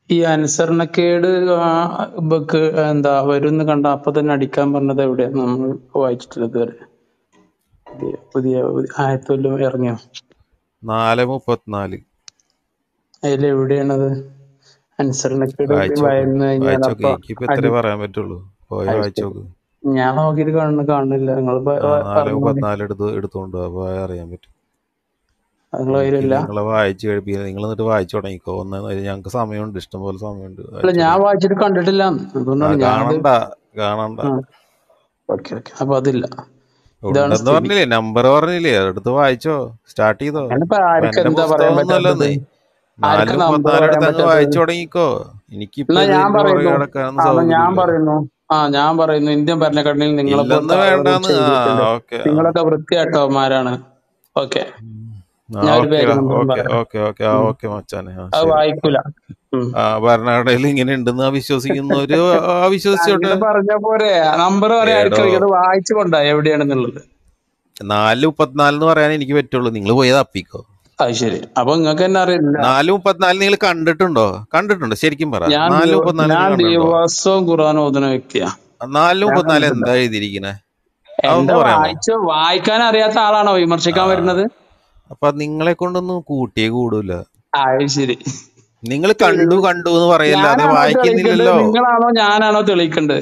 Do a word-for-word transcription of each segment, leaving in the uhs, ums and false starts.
ഈ അനുസരണക്കേട് ആ, ഇവക്ക് എന്താ വരുന്ന് കണ്ട അപ്പൊ തന്നെ അടിക്കാൻ പറഞ്ഞത് എവിടെയാ? നമ്മൾ വായിച്ചിട്ടില്ല ഇതുവരെ. പുതിയ പുതിയ ആയത്തൊല്ലും ഇറങ്ങിയോ? നാല് മുപ്പത്തിനാല് അതിലെവിടെയാണത്? അനുസരണക്കേട് വായിച്ചോക്ക് വയന്നു കഴിഞ്ഞാൽ വായിച്ചോക്ക് അപ്പൊ എനിക്കിപ്പോ ഇത്രേ അടി. പറയാൻ പറ്റുള്ളൂ. പോയി അത് ശരി. വായിച്ചോക്ക്. ഞാൻ നോക്കിയിട്ട് കാണുന്ന കാണില്ല. നിങ്ങൾ ആ നാല് പറഞ്ഞോളി. മുപ്പത്തിനാല് എടുത്ത് എടുത്തോണ്ട് വാ, പോയാൽ അറിയാൻ പറ്റും. അത് നിങ്ങളെ എനിക്ക് കയ്യിലില്ല. നിങ്ങളെ വായിച്ച് കഴിപ്പിക്കുക. നിങ്ങൾ എന്നിട്ട് വായിച്ചു തുടങ്ങിക്കോ. ഒന്ന് ഞങ്ങൾക്ക് സമയമുണ്ട്, ഇഷ്ടംപോലെ സമയമുണ്ട്. അല്ല, വായിച്ചു ഞാൻ തുടങ്ങി. വായിച്ചിട്ട് കണ്ടിട്ടില്ല. ആ അതുകൊണ്ടാണ് ഞാനത്. കാണണ്ട കാണണ്ട ഓക്കെ ഓക്കെ. അപ്പൊ അതില്ല. ഇതാണ് ഉണ്ടെന്ന് സ്ഥിതി. പറഞ്ഞില്ലേ, നമ്പർ പറഞ്ഞില്ലേ, എടുത്ത് വായിച്ചോ, സ്റ്റാർട്ട് ചെയ്തോ. ഞാനിപ്പോ ഇപ്പൊ ആർക്കും എന്റെ എന്താ പറയാൻ പുസ്തകം പറ്റാത്തത്? ഒന്നുമല്ലെന്നേ. നാല് ആർക്കും നമ്പർ മുപ്പത്തിനാല് പറയാൻ എടുത്ത് അങ്ങ് പറ്റാത്തത്? വായിച്ചു തുടങ്ങിക്കോ. എനിക്കിപ്പൊ എന്നാ ഞാൻ ഇതിന്റെ പുറകെ പറയുന്നു. കിടക്കാനൊന്നും ആ എന്നാ ഞാൻ സൗകര്യമില്ല. പറയുന്നു. ആ ഞാൻ പറയുന്നു. ഇന്ത്യൻ ഭരണഘടനയിൽ നിങ്ങളെ ഇല്ലെന്ന് പോലത്തെ ആളുകൾ വേണ്ടാന്ന്. ആ ചെയ്തിട്ടുണ്ട്. ഓക്കെ നിങ്ങളൊക്കെ വൃത്തിയായിട്ടവന്മാരാണ്. ഓക്കെ. ആ ഞാൻ ഒരു ഓക്കെ പേര് നമ്പറും ഓക്കെ പറയാം. ഓക്കെ ഓക്കെ ആ ഉം. ഓക്കെ മച്ചാനെ. ആ അത് ശരി. വായിക്കൂല. ഉം. ആ ഭരണഘടനയിൽ ഇങ്ങനെ ഉണ്ടെന്ന് ആ വിശ്വസിക്കുന്നവര് ആ വിശ്വസിച്ചോട്ടെ. അങ്ങനെ പറഞ്ഞ പോരെ. നമ്പർ പറയാൻ ഏടോ ആർക്കും അത് വായിച്ചു കൊണ്ടാ എവിടെയാണെന്നുള്ളത്. നാല് മുപ്പത്തിനാല് എന്ന് പറയാൻ എനിക്ക് പറ്റുള്ളൂ. നിങ്ങൾ പോയി തപ്പിക്കോ. അത് ശരി. അപ്പൊ നിങ്ങൾക്ക് തന്നെ അറിയില്ല. നാല് മുപ്പത്തിനാല് നിങ്ങൾ കണ്ടിട്ടുണ്ടോ? കണ്ടിട്ടുണ്ടോ? ശരിക്കും പറ. ഞാൻ നാല് ദിവ- മുപ്പത്തിനാല് ഞാൻ നിങ്ങൾ കണ്ടിട്ടുണ്ടോ? ദിവസവും ഖുർആൻ ഓതുന്ന വ്യക്തിയാ. നാല് ഞാൻ മുപ്പത്തിനാല് കണ്ടിട്ടില്ല. എന്താ എഴുതിയിരിക്കണേ? എന്താ അതൊന്ന് പറയാമോ? വായിച്ചോ? വായിക്കാൻ അറിയാത്ത ആളാണോ ആ വിമർശിക്കാൻ വരുന്നത്? അപ്പൊ നിങ്ങളെ കൊണ്ടൊന്നും കൂട്ടിയേ കൂടൂല. ആ, അത് ശരി. നിങ്ങൾ കണ്ടു കണ്ടു എന്ന് പറയല്ലാതെ ഞാനാണോ തെളിയിക്കേണ്ടത്? വായിക്കുന്നില്ലല്ലോ. നിങ്ങളാണോ ഞാനാണോ തെളിയിക്കേണ്ടത്?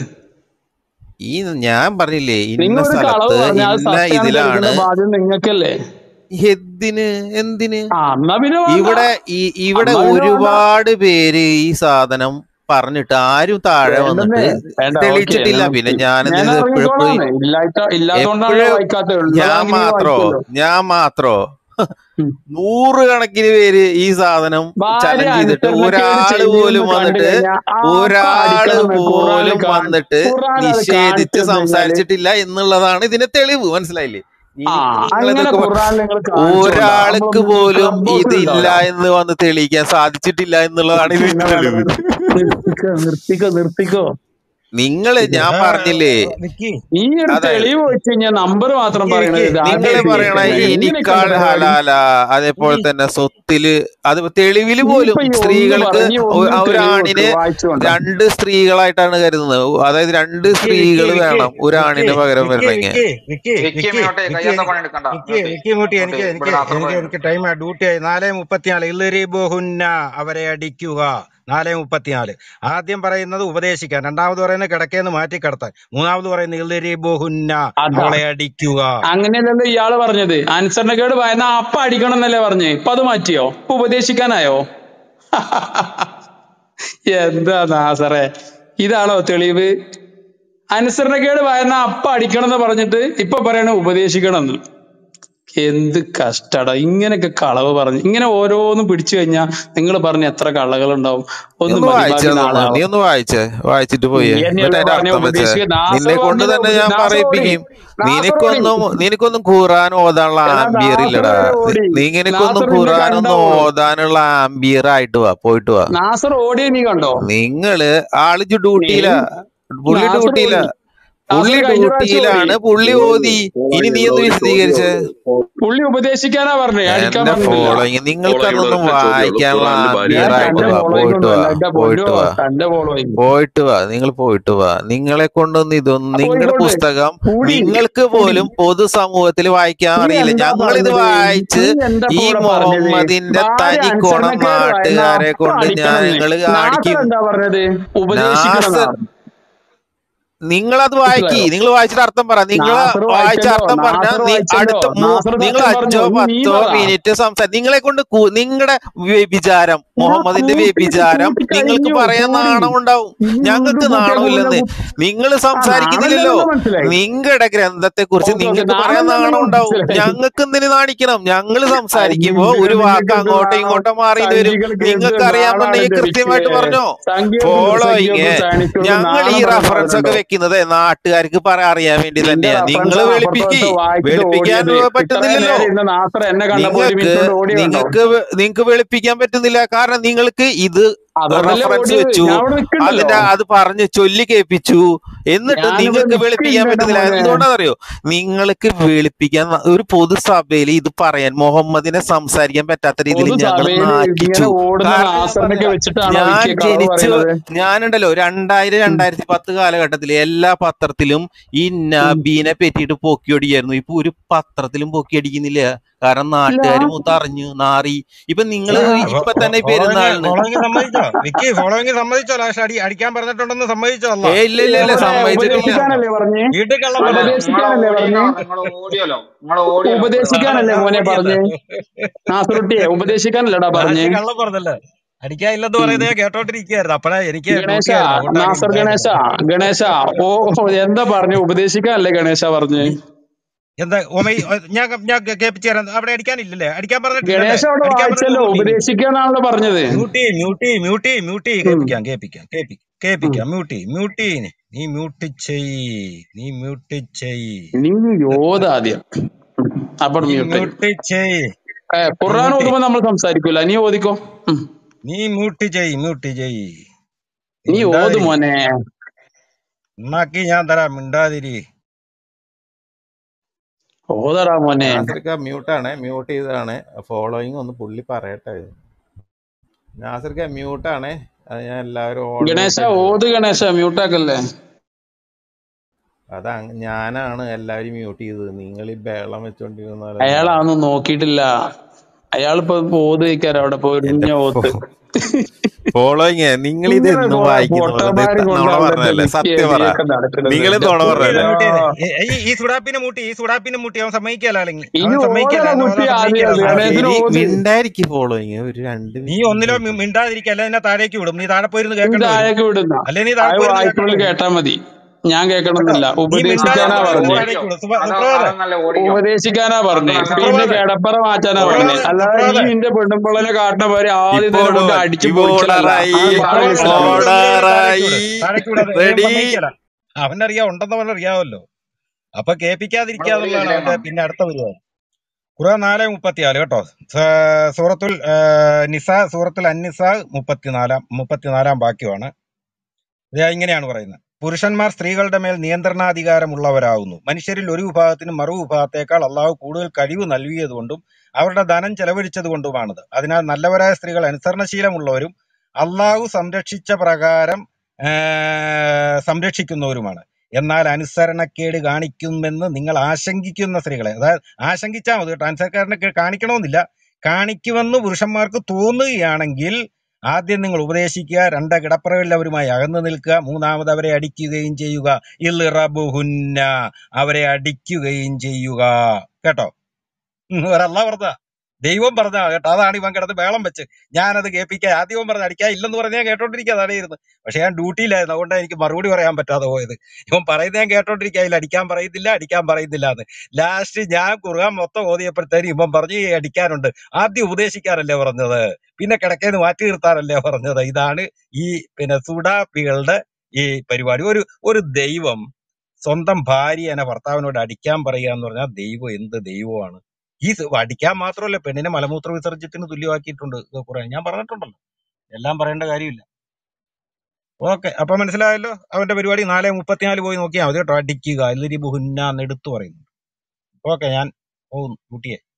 ഈ ഞാൻ പറഞ്ഞില്ലേ, നിങ്ങൾ ഇന്ന ഒരു കളവ് സ്ഥലത്ത് പറഞ്ഞാൽ അത് ഇന്ന സത്യമാണ് ഇതിലാണ്. തെളിയിക്കേണ്ട ബാധ്യത നിങ്ങൾക്കല്ലേ? എന്തിന് എന്തിന് ആ എന്നാ പിന്നെ വേണ്ട. ഇവിടെ ഈ ഇവിടെ എന്നാ പിന്നെ വേണ്ട. ഒരുപാട് പേര് ഈ സാധനം പറഞ്ഞിട്ട് ആരും താഴെ വേണ്ടെന്നേ. വന്നിട്ട് വേണ്ട. ഓക്കെ. തെളിയിച്ചിട്ടില്ല. പിന്നെ ഞാനെന്ത് ഞാൻ ഇത് എപ്പോഴും ഇറങ്ങിക്കോളാന്ന്. ഇല്ലാത്ത ഇല്ലാത്തോണ്ടാണല്ലോ എപ്പോഴും വായിക്കാത്തത്. ഞാൻ ഉള്ളതാണെങ്കിൽ മാത്രോ വായിക്കുമല്ലോ. ഞാൻ മാത്രോ ഉം. നൂറുകണക്കിന് പേര് ഈ സാധനം ഭാര്യ ചലഞ്ച് ചെയ്തിട്ട് അനുസരണക്കേട് ഒരാള് ചെയ്യുന്നു പോലും കണ്ടു വന്നിട്ട് കഴിഞ്ഞാൽ അപ്പൊ ഒരാള് അടിക്കണമെന്ന് ഖുറാനിൽ പോലും കാണി വന്നിട്ട് ഖുറാൻ അത് കാണിച്ചു നിഷേധിച്ച് തന്നു കഴിഞ്ഞാല് സംസാരിച്ചിട്ടില്ല എന്നുള്ളതാണ് ഇതിന്റെ തെളിവ്. മനസ്സിലായില്ലേ? ആ എനിക്ക് അങ്ങനെ നിങ്ങളിതൊക്കെ പറ- ഖുറാനിൽ നിങ്ങൾ കാണിച്ചുകൊണ്ടാ ഒരാൾക്ക് നമ്മളൊന്നും പോലും ക്ലബ് ഹൗസിൽ ഇതില്ല ഉണ്ടാവില്ല. എന്ന് വന്ന് തെളിയിക്കാൻ സാധിച്ചിട്ടില്ല എന്നുള്ളതാണ് ഇതിന്റെ പിന്നെ വേണ്ട തെളിവ്. നിർത്തിക്കോ നിർത്തിക്കോ നിർത്തിക്കോ. നിങ്ങള് ഇത് ഞാൻ ആ, പറഞ്ഞില്ലേ, വിക്കി ഈ ഒരു അതായത് തെളിവ് വെച്ച് കഴിഞ്ഞാൽ നമ്പർ മാത്രം വിക്കി പറയണത് വിക്കി ഇത് വിക്കി നിങ്ങള് ആദ്യമായിട്ട് വിക്കി പറയണ കേൾക്കണേ. വിക്കി ഈ എങ്ങനെയൊക്കെ ഉണ്ട് നിക്കാൾ പരിപാടി? ഹലാല, അതേപോലെ വിക്കി തന്നെ സ്വത്തില്, അത് തെളിവില് പോലും ഇനിയിപ്പൊ ഈ ഒന്ന് സ്ത്രീകൾക്ക് പറഞ്ഞ് ഒ- ഒന്ന് തെളിവ് വെക്ക് ഒരാണിനെ വായിച്ചുകൊണ്ട. രണ്ട് സ്ത്രീകളായിട്ടാണ് കരുതുന്നത്. അതായത് രണ്ട് വിക്കി വിക്കി സ്ത്രീകൾ വിക്കി വേണം വിക്കി ഒരാണിന് പകരം വിക്കി വരണമെങ്കിൽ. വിക്കി വിക്കി വിക്കി വിക്കി മ്യൂട്ട് വിക്കി കയ്യാത്ത എനിക്ക് പണി എടുക്കണ്ട. വിക്കി മ്യൂട്ട് വിക്കി മ്യൂട്ടി മ്യൂട്ട് എനിക്ക് ഇവിടെ എനിക്ക് നാസർ എനിക്ക് പറയുന്നുണ്ട്. എനിക്ക് ടൈം ഡ്യൂട്ടിയായി. നാല് മുപ്പത്തിനാല് ഇല്ലറിബോഹുന്ന അവരെ അടിക്കുക. നാല് മുപ്പത്തിനാല് ആദ്യം പറയുന്നത് ഉപദേശിക്കാൻ, രണ്ടാമത് പറയുന്നത് കിടക്കേന്ന് മാറ്റി കിടത്താൻ, മൂന്നാമത് പറയുന്നത് ഇല്ലറിബോഹുന്ന അതാ അവളെ അടിക്കുക. അങ്ങനെയല്ലല്ലോ ഇയാള് പറഞ്ഞത്. അനുസരണക്കേട് ഭയന്ന അപ്പ അടിക്കണം എന്നല്ലേ പറഞ്ഞേ? ഇപ്പൊ അത് മാറ്റിയോ? ഇപ്പൊ ഉപദേശിക്കാനായോ? എന്താ നാസറേ, ഇതാണോ തെളിവ്? അനുസരണക്കേട് ഭയന്ന അപ്പ അടിക്കണം എന്ന് പറഞ്ഞിട്ട് ഇപ്പൊ പറയണ ഉപദേശിക്കണം എന്ന്. എന്ത് കഷ്ടടാ ഇങ്ങനെയൊക്കെ കളവ് പറഞ്ഞു. ഇങ്ങനെ ഓരോന്നും പിടിച്ചു കഴിഞ്ഞാൽ നിങ്ങൾ പറഞ്ഞ എത്ര കള്ളകൾ ഉണ്ടാവും. നീ ഒന്ന് ഒന്ന് മതി, ബാക്കി വായിച്ചതൊന്ന് നാളെ നീ ആവാം. ഒന്ന് വായിച്ചേ, വായിച്ചിട്ട് നീ പോയേ, എന്നിട്ട് തന്നെയല്ലേ അതിന്റെ പറഞ്ഞ അർത്ഥം വെച്ചേ. ഉപദേശിക്കുക. നാസർ നിന്നെ കൊണ്ട് പറഞ്ഞില്ലേ തന്നെ ഉപദേ ഞാൻ നാസർ ഓടി പറയിപ്പിക്കും. നാസർ ഓടി നിനക്കൊന്നും നിനക്കൊന്നും ഖുറാൻ ഓതാനുള്ള എടാ ആംബിയർ നാസർ ഇല്ലടാ. വരെ ഓടി. നീ നിനക്കൊന്നും നാസർ നിന്നെ ഖുറാൻ കണ്ടാ ഒന്നും ഓടും. ഓതാനുള്ള ആംബിയർ ആയിട്ട് വാ, പോയിട്ട് വാ. നാസർ ഓടിയ നീ കണ്ടോ? നിങ്ങള് ആള് നീ ഡ്യൂട്ടിയില, പുള്ളി നാസർ ഡ്യൂട്ടിയില, ഓടി. പുള്ളി നാസർ കഴിഞ്ഞ പ്രാവശ്യം ഓടി. ഡ്യൂട്ടിയിലാണ്, പുള്ളി ഓതി. ഇനി നീ ഒന്ന് വിശദീകരിച്ചേ. പുള്ളി ഉപദേശിക്കാനാ പറഞ്ഞേ, അടിക്കാൻ എന്റെ പറഞ്ഞിട്ടില്ല. ഫോളോയിങ് നിങ്ങൾക്ക് അതൊന്നും വായിക്കാനുള്ള ഞാൻ ആംബിയർ തന്റെ ആയിട്ട് വാ, ഫോളോയിങ് പോയിട്ട് ഒന്നും വാ, അല്ല. എന്റെ പോയിട്ട് പൊന്നോ, വാ, തന്റെ ഫോളോയിങ് പോയിട്ട് വാ. നിങ്ങൾ പോയിട്ട് വാ. നിങ്ങളെ കൊണ്ടൊന്നും ഇതൊന്നും, നിങ്ങളുടെ പോയിക്കോട്ടെ. പുസ്തകം കൂടി നിങ്ങൾക്ക് കൂടി പോലും പൊതുസമൂഹത്തിൽ വായിക്കാൻ നീ അറിയില്ല. എന്താ ഞങ്ങളിത് പറഞ്ഞത്? വായിച്ച് നീ എന്താ ഈ കൂടെ പറഞ്ഞത്? മുഹമ്മദിന്റെ ഭാര്യ തനിക്കോണം അനുസരണക്കേട് വരുന്ന നാട്ടുകാരെ അപ്പ കൊണ്ട് അടിക്കണം എന്ന്. ഞങ്ങള് നാസർ കാണിക്കും. എന്താ പറഞ്ഞത്? ഉപദേശിക്കണം നാസർ, എന്നാണ്. നിങ്ങളത് വായിക്കി, മനസ്സിലായോ? നിങ്ങൾ വായിച്ചിട്ട് അർത്ഥം പറ. നിങ്ങൾ നാസർ വായിച്ച വായിച്ചല്ലോ. അർത്ഥം പറഞ്ഞാൽ നാസർ നീ വായിച്ചല്ലോ. അടുത്ത മൂ- നാസർ നിങ്ങൾ സത്യം പറഞ്ഞു. അഞ്ചോ ഇനി നീ പത്തോ പറ. മിനിറ്റ് സംസാരിക്കും. നിങ്ങളെ കൊണ്ട് നിങ്ങളുടെ വ്യഭിചാരം, എടാ മുഹമ്മദിന്റെ കൂട്ടിയിട്ട് വ്യഭിചാരം കൂട്ടി നിങ്ങൾക്ക് കഴിഞ്ഞു. പറയാൻ കൂടി നാണം ഉണ്ടാവും. ഇനി വീണ്ടും ഞങ്ങൾക്ക് കൂട്ടിയാൽ നാണമില്ലെന്ന്. കൂടുതൽ നിങ്ങൾ ആ സംസാരിക്കുന്നില്ലല്ലോ. നാണല്ലോ മനസ്സിലായി. നിങ്ങളുടെ ഗ്രന്ഥത്തെ കുറിച്ച് ഓക്കെ ഓക്കെ നിങ്ങൾക്ക് പറയാൻ നാണല്ലോ നാണം ഉണ്ടാവും. മനസ്സിലായി. ഞങ്ങൾക്ക് എന്തിനു നാണിക്കണം? ഞങ്ങൾ സംസാരിക്കുമ്പോ നിങ്ങൾക്ക് ഒരു വാക്ക് നിങ്ങൾക്ക് എന്ത് അങ്ങോട്ടോ നാണോ? ഇങ്ങോട്ടോ മാറിയെന്ന് വരും. സംഖ്യകൾക്ക് എന്ത് നിങ്ങൾക്ക് നാണാണ് അറിയാമെന്നുണ്ടെങ്കിൽ ലഭിക്കുക? കൃത്യമായിട്ട് പറഞ്ഞോ. സംഖ്യകൾക്കും ഫോളോയിങ് ദൃസംഖ്യകൾക്കും സൈനികർക്കും ഞങ്ങൾ ഈ നാണം പറയുന്ന റെഫറൻസ് ഒക്കെ സാധനമുണ്ടോ? വെക്കുന്നത് നാട്ടുകാർക്ക് പറ അറിയാൻ വേണ്ടി നിന്റെ തന്നെയാ. റഫറൻസ് നിങ്ങൾ ആണ് വെളുപ്പിക്ക് അപ്പുറത്തോട്ട് വായിച്ചിട്ട് വെളുപ്പിക്കാൻ ഓടിയത്. ഇത്രയും പറ്റുന്നില്ലല്ലോ. നേരം ഇരുന്ന നാസർ എന്നെ കണ്ടപ്പോ ഒരു നിങ്ങൾക്ക് മിനിറ്റ് കൊണ്ട് ഓടി കണ്ടോ? നിങ്ങൾക്ക് നിങ്ങൾക്ക് വെളുപ്പിക്കാൻ പറ്റുന്നില്ല. കാരണം നിങ്ങൾക്ക് ഇത് അതോടല്ലേ റെഫറൻസ് ഓടിയത്. വെച്ചു, ഞാൻ ഇവിടെ നിൽക്കണ്ടല്ലോ, അതിന്റെ അത് പറഞ്ഞ് ചൊല്ലി കേൾപ്പിച്ചു. എന്നിട്ട് ഞാനിവിടെ നിങ്ങൾക്ക് വെളുപ്പിക്കാൻ നിൽക്കുന്നുണ്ട് പറ്റുന്നില്ല. മോനെ. എന്തുകൊണ്ടാണെന്നറിയോ? നിങ്ങൾക്ക് വെളുപ്പിക്കാൻ ഒരു പൊതുസഭയിൽ ഇത് പറയാൻ മുഹമ്മദിനെ സംസാരിക്കാൻ പറ്റാത്ത രീതിയിൽ ഞങ്ങൾ പൊതുസഭയില് ഇങ്ങനെ നാറ്റിച്ചു. ഓടുന്ന കാരണം ഞാൻ നാസറിനൊക്കെ പറഞ്ഞുതരാം, വെച്ചിട്ടാണോ ഞാൻ വിക്കി കളവ് ജനിച്ചു പറയുന്നത്? ഞാനുണ്ടല്ലോ രണ്ടായിരം ഉം, രണ്ടായിരത്തി പത്ത് കാലഘട്ടത്തിൽ എല്ലാ പത്രത്തിലും ഈ ഉം. നബീനെ പറ്റിയിട്ട് പൊക്കിയടിയായിരുന്നു. ഇപ്പൊ ഒരു പത്രത്തിലും പൊക്കിയടിക്കുന്നില്ല. കാരണം ഇല്ല, നാട്ടുകാർ മൊത്തം അറിഞ്ഞു നാറി. ഇപ്പൊ നിങ്ങള് ആ ഇപ്പൊ തന്നെ ഈ ഫോളോയിങ് പെരുന്നാളിന് ഫോളോയിങ് സമ്മതിച്ചോ വിക്കി? ഫോളോയിങ് സമ്മതിച്ചോ? ലാസ്റ്റ് അടി അടിക്കാൻ പറഞ്ഞിട്ടുണ്ടെന്ന് സമ്മതിച്ചോ? അല്ല ഏ ഇല്ല ഇല്ല ഇല്ല എവിടെ സമ്മതിച്ചിട്ടില്ല. ഉപദേശിക്കാനല്ലേ പറഞ്ഞ്? വീട്ടിൽ കള്ളം നിങ്ങള് പറഞ്ഞോ? നിങ്ങളെ ഉപദേശിക്കാനല്ലേ ഓടിയോ പറഞ്ഞ്? നിങ്ങൾ ഓടിയോലോ നിങ്ങൾ ഓടിയോലോ നിങ്ങൾ ഉപദേശിക്കാനല്ലേ ഞാൻ മോനെ ഓടിയല്ല. പറഞ്ഞ്? നാസറുട്ടിയെ ഉപദേശിക്കാനല്ലടാ പറഞ്ഞ്? ലാസ്റ്റ് കള്ളം പറഞ്ഞല്ലേ? അടിക്കാൻ ഇല്ലെന്ന് ഉം. പറയുന്നത് ഞാൻ കേട്ടോണ്ടിരിക്കുകയായിരുന്നു. അപ്പഴാ എനിക്ക് ഗണേശ, ഡ്യൂട്ടി ആയിരുന്നു, അതുകൊണ്ടാണ് നാസർ ഗണേശ, ഉണ്ടായിരുന്നത്. ഗണേശ, ഓ ഓ, എന്താ പറഞ്ഞു? ഉപദേശിക്കാനല്ലേ ഗണേശ പറഞ്ഞ്? ഈ എന്താ ഓമൈ ഞാൻ ഞാൻ കേൾപ്പിച്ചു തരാം. അവിടെ അടിക്കാനില്ലല്ലേ? അടിക്കാൻ പറഞ്ഞിട്ടില്ലല്ലേ? ഗണേശ അവിടെ അടിക്കാൻ പറഞ്ഞിട്ട് വായിച്ചല്ലോ, മ്യൂട്ടി മ്യൂട്ടി ഉപദേശിക്കാനാണല്ലോ പറഞ്ഞത്. മ്യൂട്ടി മ്യൂട്ടി മ്യൂട്ടി മ്യൂട്ടി ഉം, കേൾപ്പിക്കാം കേൾപ്പിക്കാം കേൾപ്പി ഉം. കേൾപ്പിക്കാം മ്യൂട്ടി മ്യൂട്ടി നീ മ്യൂട്ടി ചെയ് നീ മ്യൂട്ടി ചെയ് നീ ഓതാദ്യം, അപ്പോൾ നീ മ്യൂട്ട് ചെയ്യും. മ്യൂട്ടി ചെയ് ഏ ഖുർആൻ മ്യൂട്ടി ഓതുമ്പോ നമ്മൾ സംസാരിക്കൂല, നീ ഓദിക്കോ. ഉം. നീ മ്യൂട്ടി ചെയ് മ്യൂട്ടി ചെയ് നീ നീ ഓതു മിണ്ടാതിരി. മോനെ. എന്നാക്കി ഞാൻ തരാം, മിണ്ടാതിരി. ഓതടാ മോനെ. നാസർക്ക് മ്യൂട്ടാണ്, മ്യൂട്ട് ചെയ്തതാണ്. ഫോളോയിങ് ഒന്ന് പുള്ളി പറയട്ടെ. നാസർക്ക് മ്യൂട്ടാണ്, അത് ഞാൻ എല്ലാവരും ഓൺ ഗണേശ മ്യൂട്ട് ഓത്, ഇട്ടത്. ഗണേശ മ്യൂട്ടാക്കല്ലേ. അത് അങ്ങ് ഞാനാണ് എല്ലാവരും മ്യൂട്ട് ചെയ്തത്. നിങ്ങൾ ഈ ബേളം വെച്ചോണ്ടിരുന്നാലും അയാളാന്നും നോക്കിയിട്ടില്ല. അയാളിപ്പോ ഓത് വയ്ക്കാറ് അവിടെ എന്റെ പൊരിഞ്ഞ ഓത്ത്. ഫോളോയിങ് നിങ്ങൾ ഇത് ഇങ്ങനെ എന്നും കുറെ വായിക്കുന്ന പൊട്ടന്മാരും നുണ കൊണ്ട് അവിടുത്തെ പറഞ്ഞല്ലേ? വിക്കി സത്യം പറ, എതിരെയൊക്കെ നടക്കുന്നത്. നിങ്ങൾ എന്റെ നുണ മ്യൂട്ട് ചെയ്ത് പറഞ്ഞല്ലേ? മ്യൂട്ട് പൊന്നോ. ചെയ്ത് ഈ ഈ സുഡാപ്പിനെ മുട്ടി ഈ സുഡാപ്പിനെ മുട്ടി അവൻ സമ്മതിക്കല്ല. അല്ലെങ്കിൽ ഇനി അവൻ സമ്മതിക്കല്ല, ഓതടാ എന്നെ കുട്ടി ഓതാൻ ആദ്യം. സമ്മതിക്കല്ല. അത് ആ നാളെ ഗണേശന് ശരി, ഓത്. മിണ്ടായിരിക്കും ഫോളോയിങ് ഒരു രണ്ട് നീ മിനിറ്റ് ഒന്നിലോ മിണ്ടായിരിക്കും. മിണ്ടാതിരിക്കുക, അല്ലെ എന്നെ താഴേക്ക് വിടും. നീ താഴെ പോയിരുന്ന് നീ കേൾക്കേണ്ടി വരും. താഴേക്ക് വിടുന്ന അല്ലെ നീ താഴെ അത് പോയിരുന്ന് കേൾക്കേണ്ടി വായ്പുള്ളിൽ വരും കേട്ടാ മതി. ഞാൻ കേട്ടോ. കേൾക്കണമെന്നില്ല. നീ ഉപദേശിക്കാനാ അതോ മിണ്ടാതിരിക്കുവാണെങ്കിൽ പറഞ്ഞേ, ഓടിക്കോ, താഴേക്ക് വിടും. സുബ- അതോ സുപ്രഭാതേ അതോ നല്ല ഓടിക്കോ, ഉപദേശിക്കാനാ അതോ പറഞ്ഞേ. നല്ല പിന്നെ സുപ്രഭാതേ കിടപ്പറ മാറ്റാനാ പറഞ്ഞേ. ഓടിക്കോ. സുപ്രഭാതേ അല്ലാതെ നീ സുപ്രഭാതേ നിന്റെ പെണ്ണുമ്പിള്ളനെ കാട്ടുന്ന പോലെ ആദ്യം ഇപ്പൊ തന്നെ കൊണ്ട് അടിച്ച് ഇപ്പൊ പൊളിക്കലല്ല. ഓണറായി, അത് വളരെ സുപ്രഭാതേ ഇഷ്ടമാണ്. സുപ്രഭാതേ ഒന്നിനെ താഴേക്ക് ഓണറായി. വിട്. താഴേക്ക് വിടാതെ ഇവൻ റെഡി. സമ്മതിക്കല. അവനറിയാം, ഉണ്ടെന്ന് അവൻ അറിയാമല്ലോ. അപ്പൊ നിങ്ങൾ കേൾപ്പിക്കാതിരിക്കുക ഓടിയ എന്നുള്ളതാണ് അവന്റെ സുലൈമാൻ. പിന്നെ അടുത്ത പരിപാടി. ഖുർആൻ നാല് മുപ്പത്തിനാല് കേട്ടോ. സ- സൂറത്തുൽ ആ, നിസ സൂറത്തുൽ അന്നിസ മുപ്പത്തിനാലാം മുപ്പത്തിനാലാം വാക്യമാണ്. ഇത് ഇങ്ങനെയാണ് പറയുന്നത്: പുരുഷന്മാർ സ്ത്രീകളുടെ മേൽ നിയന്ത്രണാധികാരമുള്ളവരാകുന്നു. മനുഷ്യരിൽ ഒരു വിഭാഗത്തിന് മറു വിഭാഗത്തേക്കാൾ അള്ളാഹു കൂടുതൽ കഴിവ് നൽകിയതുകൊണ്ടും അവരുടെ ധനം ചെലവഴിച്ചത് കൊണ്ടുമാണിത്. അതിനാൽ നല്ലവരായ സ്ത്രീകൾ അനുസരണശീലമുള്ളവരും അള്ളാഹു സംരക്ഷിച്ച പ്രകാരം ആ, സംരക്ഷിക്കുന്നവരുമാണ്. എന്നാൽ അനുസരണക്കേട് കാണിക്കുമെന്ന് നിങ്ങൾ ആശങ്കിക്കുന്ന സ്ത്രീകളെ, അതായത് ആശങ്കിച്ചാൽ മതി കേട്ടോ, അനുസരണക്കേട് കാണിക്കണമെന്നില്ല, കാണിക്കുമെന്ന് പുരുഷന്മാർക്ക് തോന്നുകയാണെങ്കിൽ ആദ്യം നിങ്ങൾ ഉപദേശിക്കുക, രണ്ട് കിടപ്പറയുള്ളവരുമായി അകന്നു നിൽക്കുക, മൂന്നാമത് അവരെ അടിക്കുകയും ചെയ്യുക. ഇൽറബുഹുന്ന, അവരെ അടിക്കുകയും ചെയ്യുക. കേട്ടോ, ഒരല്ല പറഞ്ഞ ദൈവം പറഞ്ഞ കേട്ടോ. അതാണ് ഇവൻ കിടന്ന് വേളം വെച്ച് ഞാനത് കേൾപ്പിക്കാൻ ആദ്യം പറഞ്ഞ അടിക്കാൻ ഇല്ലെന്ന് പറഞ്ഞ് ഞാൻ കേട്ടോണ്ടിരിക്കുക, അതാണ് ഇരുന്ന്. പക്ഷെ ഞാൻ ഡ്യൂട്ടിയിലായിരുന്നു, അതുകൊണ്ടാണ് എനിക്ക് മറുപടി പറയാൻ പറ്റാതെ പോയത്. ഇവൻ പറയുന്നത് ഞാൻ കേട്ടോണ്ടിരിക്കുക, ഇല്ല അടിക്കാൻ പറയുന്നില്ല അടിക്കാൻ പറയുന്നില്ല എന്ന്. ലാസ്റ്റ് ഞാൻ ഖുർആൻ മൊത്തം ഓതിയപ്പോഴത്തേനും ഇവൻ പറഞ്ഞു ഈ അടിക്കാനുണ്ട്. ആദ്യം ഉപദേശിക്കാനല്ലേ പറഞ്ഞത്, പിന്നെ കിടക്കേന്ന് മാറ്റി നിർത്താനല്ലേ പറഞ്ഞത്. ഇതാണ് ഈ പിന്നെ സുഡാപ്പികളുടെ ഈ പരിപാടി. ഒരു ഒരു ദൈവം സ്വന്തം ഭാര്യനെ ഭർത്താവിനോട് അടിക്കാൻ പറയുക എന്ന് പറഞ്ഞാൽ ദൈവം എന്ത് ദൈവമാണ്? ഈ സ് അടിക്കാൻ മാത്രമല്ല, പെണ്ണിനെ മലമൂത്ര വിസർജ്യത്തിന് തുല്യമാക്കിയിട്ടുണ്ട് കുറെ, ഞാൻ പറഞ്ഞിട്ടുണ്ടല്ലോ. എല്ലാം പറയേണ്ട കാര്യമില്ല. ഓക്കെ, അപ്പൊ മനസ്സിലായല്ലോ അവന്റെ പരിപാടി. നാല് മുപ്പത്തിനാല് പോയി നോക്കിയാൽ മതി കേട്ടോ. അടിക്കുക, എല്ലരി ബുഹുന്ന എന്ന് എടുത്തു പറയുന്നു. ഓക്കെ, ഞാൻ പോകുന്നു കുട്ടിയെ.